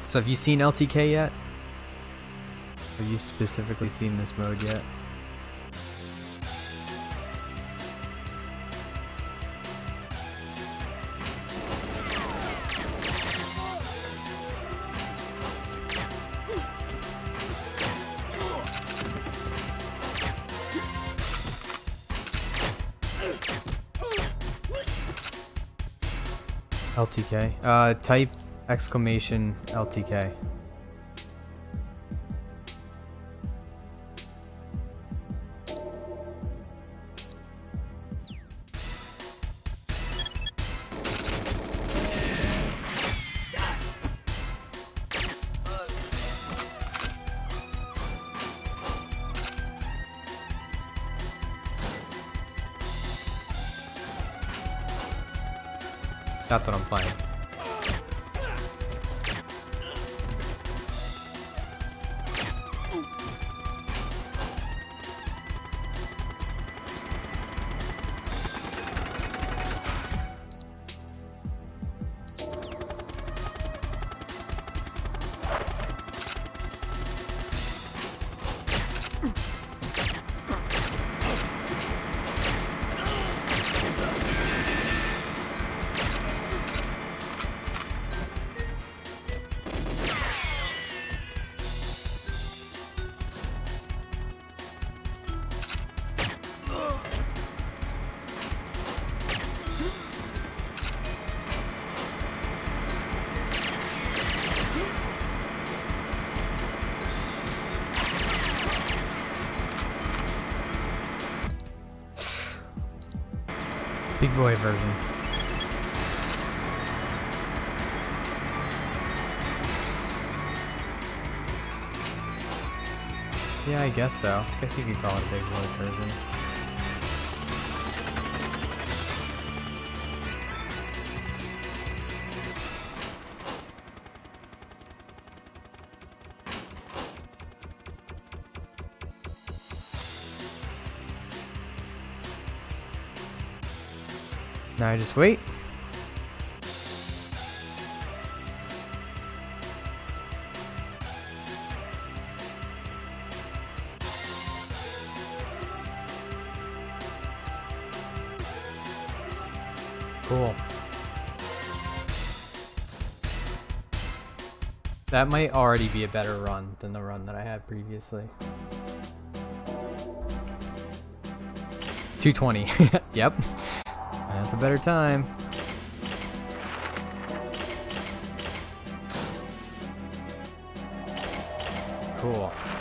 So have you seen LTK yet? Have you specifically seen this mode yet? LTK. Type exclamation LTK. That's what I'm playing. Big boy version. Yeah, I guess so. I guess you could call it a big boy version. Now I just wait. Cool. That might already be a better run than the run that I had previously. 220. Yep. That's a better time. Cool.